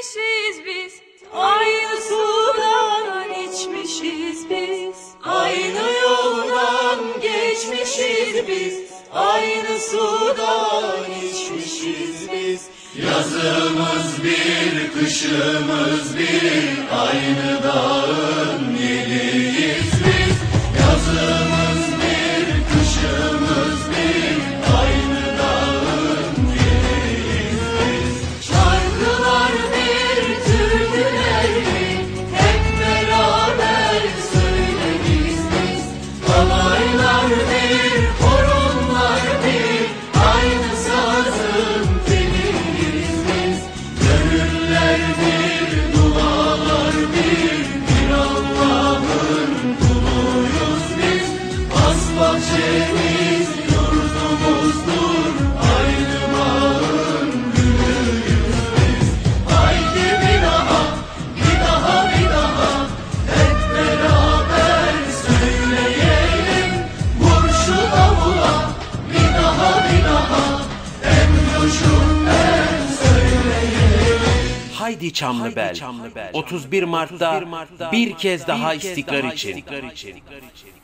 geçmişiz biz. Aynı sudan içmişiz biz. Aynı yoldan geçmişiz biz. Aynı sudan içmişiz biz. Yazımız bir, kışımız bir. Aynı dağın yeliyiz biz. Yazımız bir, kışımız bir. Aynı dağın yeliyiz biz. Şarkılar bir, türküler bir. Hep beraber söyleriz biz. Halaylar bir, horonlar bir. Aynı sazın teliyiz biz. Gönüller bir, dualar bir. Bir Allah'ın kuluyuz biz. Has bahçemiz yurdumuzdur. Aynı bağın gülüyüz biz. Haydi bir daha, bir daha, bir daha. Hep beraber söyleyelim. Vur şu davula, bir daha, bir daha. En coşkunlar söyleyelim. Haydi Çamlıbel, 31 Mart'ta bir kez daha istikrar için.